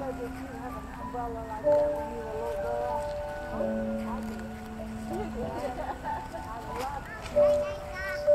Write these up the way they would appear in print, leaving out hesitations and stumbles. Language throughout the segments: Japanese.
maybe if you have an umbrella like that when you were a little girl. I do. I love it.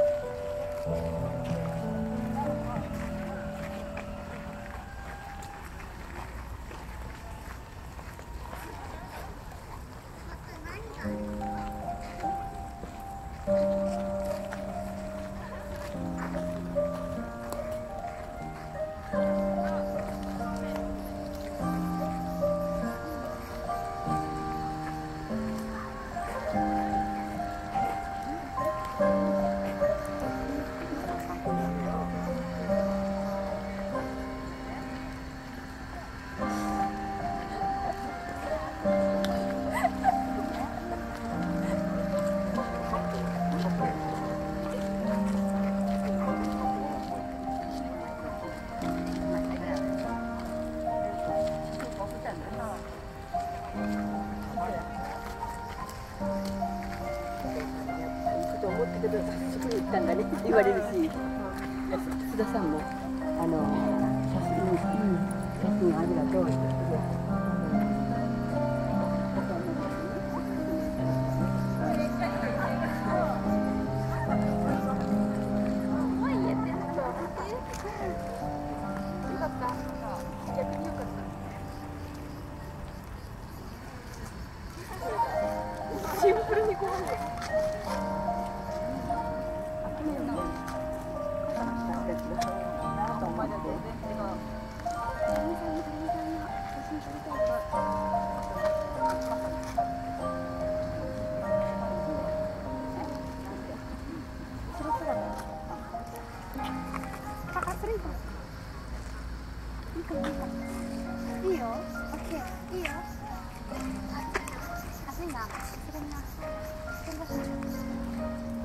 けど、そこに行ったんだねって言われるし、須田さんも写真ありがとうって言って。シンプルにご飯です。いいよ。オッケー。いいよ。暑いな。それな。